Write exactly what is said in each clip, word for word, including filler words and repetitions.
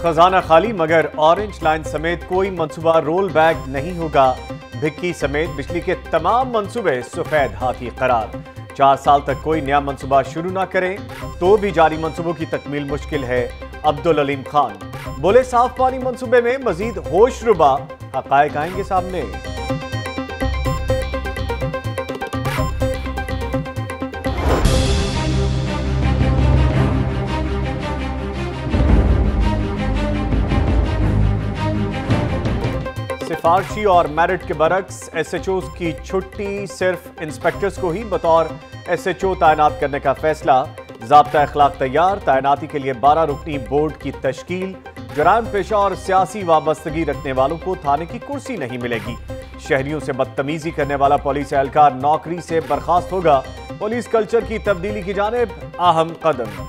खजाना खाली, मगर ऑरेंज लाइन समेत कोई मंसूबा रोल बैक नहीं होगा। भिक्की समेत बिजली के तमाम मंसूबे सफेद हाथी करार। चार साल तक कोई नया मंसूबा शुरू ना करें तो भी जारी मंसूबों की तकमील मुश्किल है। अब्दुल अलीम खान बोले, साफ पानी मंसूबे में मजीद होश रुबा हकायक आएंगे सामने। सिफारशी और मेरिट के बरक्स एसएचओ की छुट्टी, सिर्फ इंस्पेक्टर्स को ही बतौर एसएचओ तैनात करने का फैसला। ज़ाब्ता अखलाक तैयार, तैनाती के लिए बारह रुकनी बोर्ड की तश्कील। जराइम पेशा और सियासी वाबस्तगी रखने वालों को थाने की कुर्सी नहीं मिलेगी। शहरियों से बदतमीजी करने वाला पुलिस एहलकार नौकरी से बर्खास्त होगा। पुलिस कल्चर की तब्दीली की जानिब अहम कदम।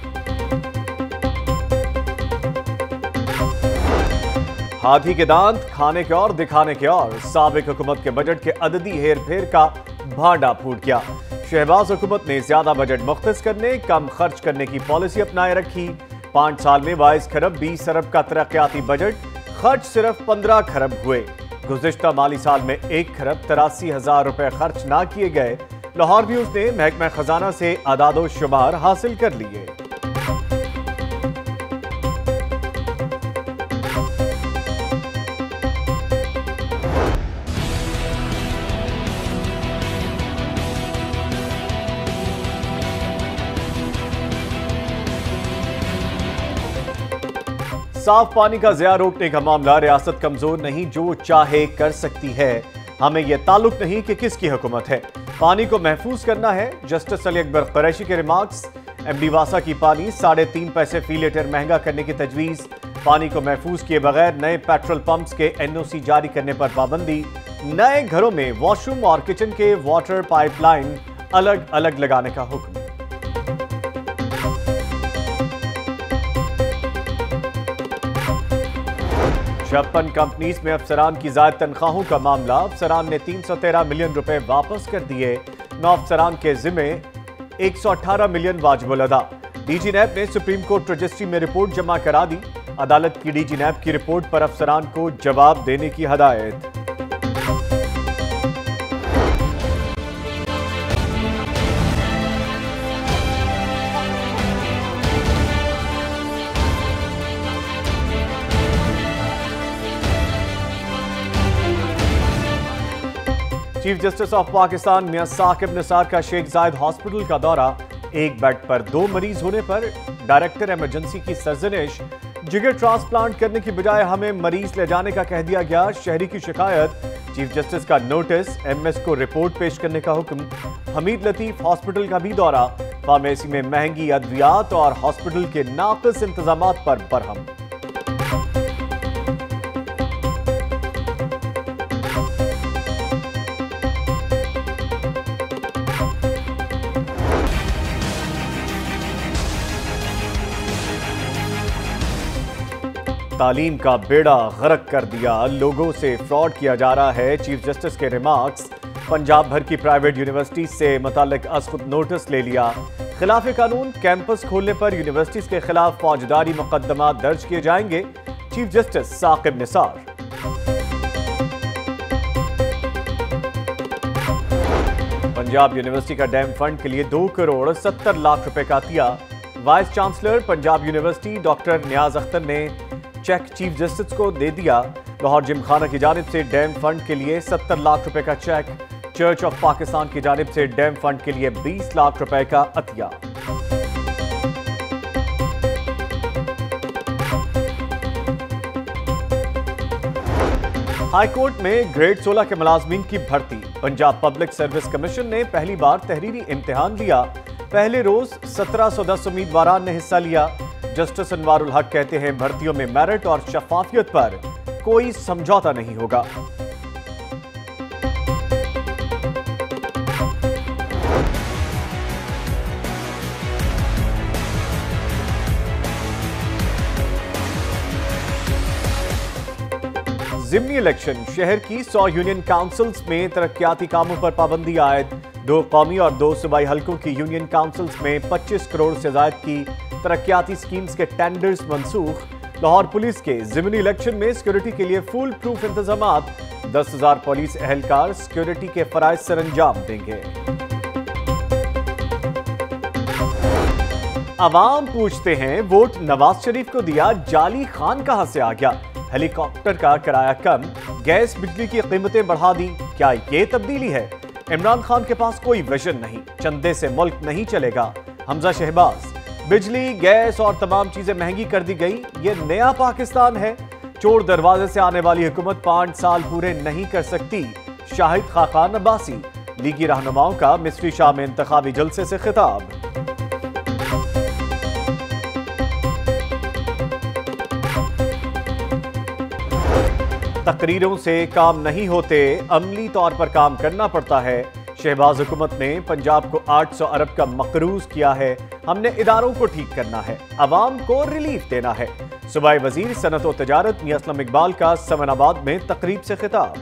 हाथी के दांत खाने के और दिखाने के और, साबिक हुकूमत के बजट के अददी हेर फेर का भांडा फूट गया। शहबाज हुकूमत ने ज्यादा बजट मुख्तस करने, कम खर्च करने की पॉलिसी अपनाए रखी। पांच साल में बाईस खरब बीस अरब का तरक्याती बजट, खर्च सिर्फ पंद्रह खरब हुए। गुज़िश्ता माली साल में एक खरब तिरासी हजार रुपए खर्च ना किए गए। लाहौर न्यूज ने महकमा खजाना से अदादो शुमार हासिल कर लिए। साफ पानी का ज़िया रोकने का मामला, रियासत कमजोर नहीं, जो चाहे कर सकती है। हमें यह ताल्लुक नहीं कि किसकी हुकूमत है, पानी को महफूज करना है। जस्टिस अली अकबर कुरैशी के रिमार्क्स। एमडी वासा की पानी साढ़े तीन पैसे फी लीटर महंगा करने की तजवीज़। पानी को महफूज किए बगैर नए पेट्रोल पंप्स के एनओसी जारी करने पर पाबंदी। नए घरों में वॉशरूम और किचन के वाटर पाइपलाइन अलग अलग लगाने का हुक्म। छप्पन कंपनीज में अफसरान की जायद तनख्वाहों का मामला, अफसरान ने तीन सौ तेरह मिलियन रुपए वापस कर दिए। नौ अफसरान के जिम्मे एक सौ अठारह मिलियन वाजिबुल अदा। डीजी नैब ने सुप्रीम कोर्ट रजिस्ट्री में रिपोर्ट जमा करा दी। अदालत की डीजी नैब की रिपोर्ट पर अफसरान को जवाब देने की हदायत। Chief justice of Pakistan Mian Saqib Nisar का शेख जायद हॉस्पिटल का दौरा। एक बेड पर दो मरीज होने पर डायरेक्टर इमरजेंसी की सरजनिश। जिगर ट्रांसप्लांट करने की बजाय हमें मरीज ले जाने का कह दिया गया, शहरी की शिकायत। चीफ जस्टिस का नोटिस, एमएस को रिपोर्ट पेश करने का हुक्म। हमीद लतीफ हॉस्पिटल का भी दौरा। फार्मेसी में महंगी अद्वियात और हॉस्पिटल के नाक़िस इंतजामात पर बरहम। तालीम का बेड़ा गर्क कर दिया, लोगों से फ्रॉड किया जा रहा है। चीफ जस्टिस के रिमार्क्स। पंजाब भर की प्राइवेट यूनिवर्सिटी से मुताल्लिक अज खुद नोटिस ले लिया। खिलाफ कानून कैंपस खोलने पर यूनिवर्सिटीज के खिलाफ फौजदारी मुकदमा दर्ज किए जाएंगे। Chief justice Saqib Nisar. Punjab university का डैम फंड के लिए दो करोड़ सत्तर लाख रुपए का अतिया। Vice chancellor Punjab university doctor Niaz Akhtar ने चेक चीफ जस्टिस को दे दिया। लाहौर जिमखाना की जानिब से डैम फंड के लिए सत्तर लाख रुपए का चेक। चर्च ऑफ पाकिस्तान की जानिब से डैम फंड के लिए बीस लाख रुपए का अतिया। हाईकोर्ट में ग्रेड सोलह के मुलाजमीन की भर्ती। पंजाब पब्लिक सर्विस कमीशन ने पहली बार तहरीरी इम्तिहान लिया। पहले रोज सत्रह सौ दस उम्मीदवारों ने हिस्सा लिया। जस्टिस अनवारुल हक कहते हैं, भर्तियों में मेरिट और शफाफियत पर कोई समझौता नहीं होगा। जिमनी इलेक्शन। शहर की सौ यूनियन काउंसिल्स में तरक्याती कामों पर पाबंदी आयद। दो कौमी और दो सूबाई हलकों की यूनियन काउंसिल्स में पच्चीस करोड़ से ज्यादा की तरक्याती स्कीम्स के टेंडर्स मंसूख। लाहौर पुलिस के ज़िमनी इलेक्शन में सिक्योरिटी के लिए फुल प्रूफ इंतजामात, दस हजार पुलिस एहलकार सिक्योरिटी के फराइज सरंजाम देंगे। अवाम पूछते हैं, वोट नवाज शरीफ को दिया, जाली खान कहां से आ गया? हेलीकॉप्टर का किराया कम, गैस बिजली की कीमतें बढ़ा दी, क्या ये तब्दीली है? इमरान खान के पास कोई विजन नहीं, चंदे से मुल्क नहीं चलेगा। हमजा शहबाज, बिजली गैस और तमाम चीजें महंगी कर दी गई, ये नया पाकिस्तान है? चोर दरवाजे से आने वाली हुकूमत पांच साल पूरे नहीं कर सकती। शाहिद खाकान अब्बासी, लीगी रहनुमाओं का मिस्ट्री शाह में इंतखाबी जलसे से खिताब। तकरीरों से काम नहीं होते, अमली तौर पर काम करना पड़ता है। शहबाज हुकूमत ने पंजाब को आठ सौ अरब का मकरूज किया है। हमने इदारों को ठीक करना है, अवाम को रिलीफ देना है। सूबाई वजीर सनत और तजारत मियां असलम इकबाल का समनाबाद में तकरीब से खिताब।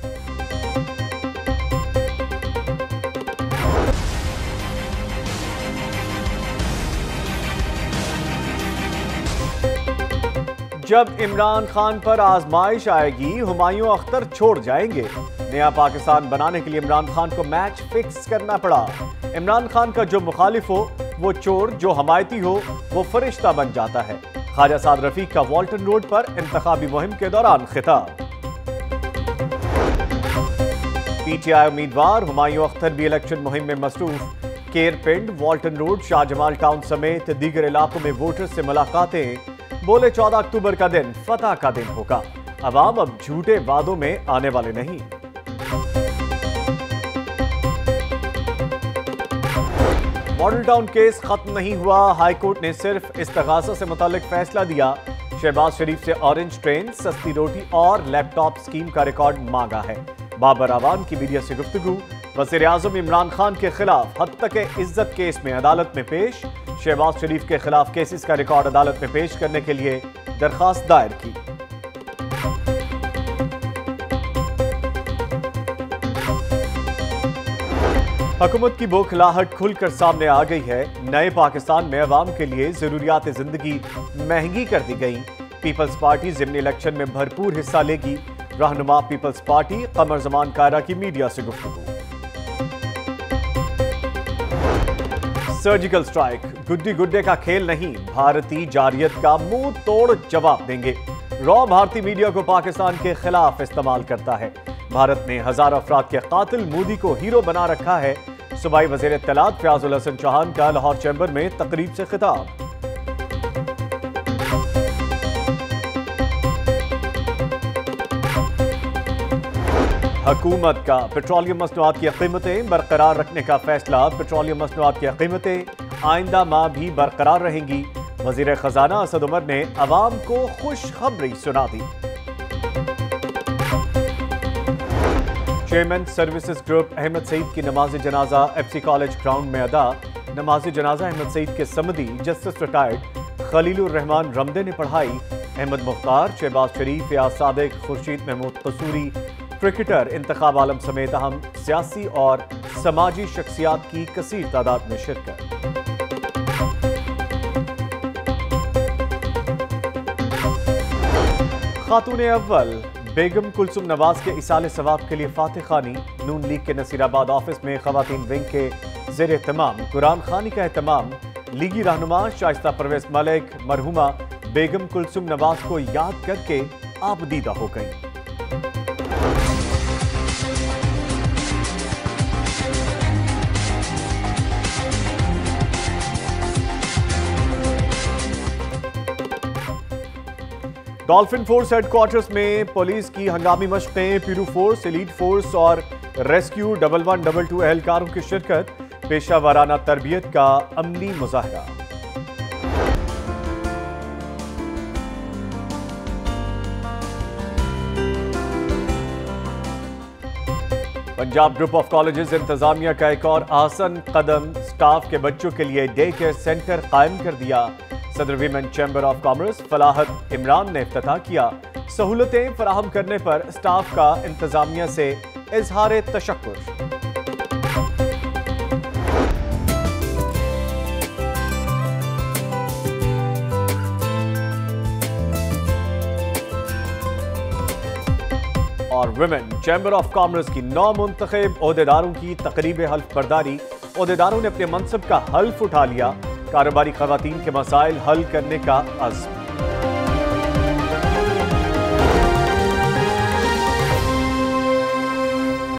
जब इमरान खान पर आजमाइश आएगी, हुमायूं अख्तर छोड़ जाएंगे। नया पाकिस्तान बनाने के लिए इमरान खान को मैच फिक्स करना पड़ा। इमरान खान का जो मुखालिफ हो वो चोर, जो हमायती हो वो फरिश्ता बन जाता है। ख्वाजा साद रफीक का वॉल्टन रोड पर इंतखाबी मुहिम के दौरान खिताब। पीटीआई उम्मीदवार हुमायूं अख्तर भी इलेक्शन मुहिम में मसरूफ। केर पिंड, वॉल्टन रोड, शाहजमाल टाउन समेत दीगर इलाकों में वोटर्स से मुलाकातें। बोले चौदह अक्टूबर का दिन फतह का दिन होगा, अवाम अब झूठे वादों में आने वाले नहीं। मॉडल टाउन केस खत्म नहीं हुआ, हाईकोर्ट ने सिर्फ इस्तगासा से मुताल्लिक फैसला दिया। शहबाज शरीफ से ऑरेंज ट्रेन, सस्ती रोटी और लैपटॉप स्कीम का रिकॉर्ड मांगा है। बाबर आवान की मीडिया से गुफ्तगू। वज़ीर आज़म इमरान खान के खिलाफ हद तक इज्जत केस में अदालत में पेश। शहबाज शरीफ के खिलाफ केसेस का रिकॉर्ड अदालत में पेश करने के लिए दरखास्त दायर की। हुकूमत की बौखलाहट खुलकर सामने आ गई है। नए पाकिस्तान में अवाम के लिए जरूरियात जिंदगी महंगी कर दी गई। पीपल्स पार्टी ज़िमनी इलेक्शन में भरपूर हिस्सा लेगी। रहनुमा पीपल्स पार्टी कमर जमान कायरा की मीडिया से गुफ्तगू। सर्जिकल स्ट्राइक, गुड्डी गुड्डे का खेल नहीं, भारतीय जारियत का मुंह तोड़ जवाब देंगे। रॉ भारतीय मीडिया को पाकिस्तान के खिलाफ इस्तेमाल करता है। भारत ने हजारों अफराद के कातिल मोदी को हीरो बना रखा है। सूबाई वजीर इत्तलात फयाजुल हसन चौहान का लाहौर चैम्बर में तकरीब से खिताब। हुकूमत का पेट्रोलियम मसनूआत की कीमतें बरकरार रखने का फैसला। पेट्रोलियम मसनूआत की कीमतें आइंदा माह भी बरकरार रहेंगी। वजीर खजाना असद उमर ने अवाम को खुशखबरी सुना दी। Chairman services group Ahmed Saeed की नमाज जनाजा एफसी कॉलेज ग्राउंड में अदा। नमाज जनाजा अहमद सईद के समदी जस्टिस रिटायर्ड खलीलुर रहमान रमदे ने पढ़ाई। अहमद मुख्तार, शहबाज शरीफ, या सादिक, खुर्शीद महमूद कसूरी, क्रिकेटर इंतखाब आलम समेत अहम सियासी और समाजी शख्सियात की कसीर तादाद में शिरकत। खातून अव्वल बेगम कुलसुम नवाज के इसाले सवाब के लिए फातिह खानी। नून लीग के नसीराबाद ऑफिस में खवातीन विंग के ज़ेर एहतमाम कुरान खानी का एहतमाम। लीगी रहनुमा शाइस्ता परवेज मलिक मरहुमा बेगम कुलसुम नवाज को याद करके आबदीदा हो गई। डॉल्फिन फोर्स हेडक्वार्टर्स में पुलिस की हंगामी मशक़ें। पीरू फोर्स, एलीट फोर्स और rescue double one double two एहलकारों की शिरकत। पेशा वाराना तरबियत का अमली मुजाहरा। पंजाब ग्रुप ऑफ कॉलेजेस इंतजामिया का एक और आसन कदम। स्टाफ के बच्चों के लिए डे केयर सेंटर कायम कर दिया। सदर women chamber of commerce Falahat Imran ने इफ्तिताह किया। सहूलतें फराहम करने पर स्टाफ का इंतजामिया से इजहार तशक्कुर। For women. Chamber of commerce की नौ मुंतखब ओहदेदारों की तकरीब हल्फ बर्दारी। ओहदेदारों ने अपने मनसब का हल्फ उठा लिया। कारोबारी खवातीन के मसाइल हल करने का अज़्म।